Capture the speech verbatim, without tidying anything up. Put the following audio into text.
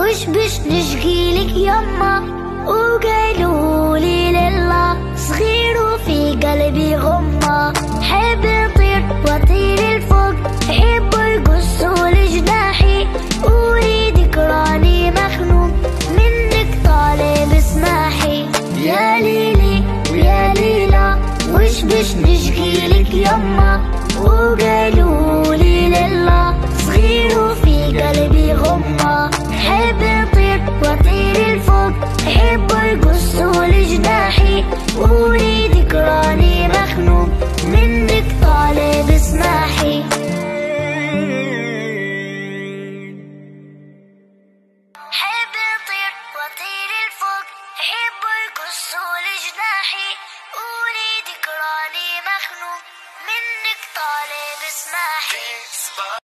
وش بش نشكيلك يما، وقالوا لي لله صغير وفي قلبي غمة.